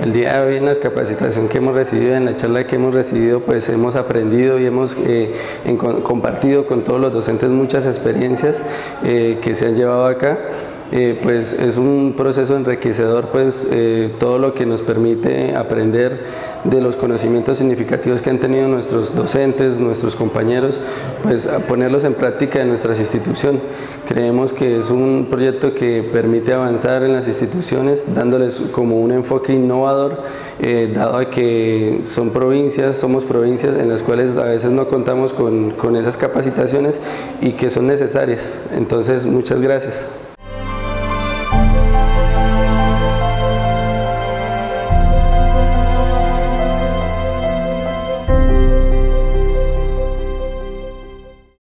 El día de hoy en la capacitación que hemos recibido, en la charla que hemos recibido, pues hemos aprendido y hemos compartido con todos los docentes muchas experiencias que se han llevado acá. Pues es un proceso enriquecedor, pues todo lo que nos permite aprender de los conocimientos significativos que han tenido nuestros docentes, nuestros compañeros, pues a ponerlos en práctica en nuestras instituciones. Creemos que es un proyecto que permite avanzar en las instituciones, dándoles como un enfoque innovador, dado a que somos provincias en las cuales a veces no contamos con esas capacitaciones y que son necesarias. Entonces, muchas gracias.